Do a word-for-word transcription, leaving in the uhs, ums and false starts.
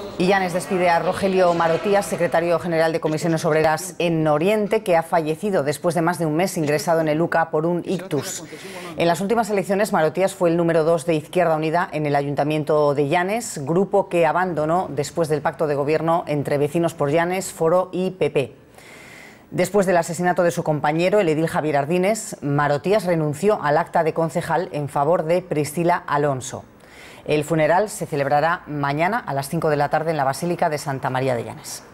Y Llanes despide a Rogelio Marotías, secretario general de Comisiones Obreras en Oriente, que ha fallecido después de más de un mes ingresado en el U C A por un ictus. En las últimas elecciones, Marotías fue el número dos de Izquierda Unida en el Ayuntamiento de Llanes, grupo que abandonó después del pacto de gobierno entre Vecinos por Llanes, Foro y P P. Después del asesinato de su compañero, el edil Javier Ardines, Marotías renunció al acta de concejal en favor de Priscila Alonso. El funeral se celebrará mañana a las cinco de la tarde en la Basílica de Santa María de Llanes.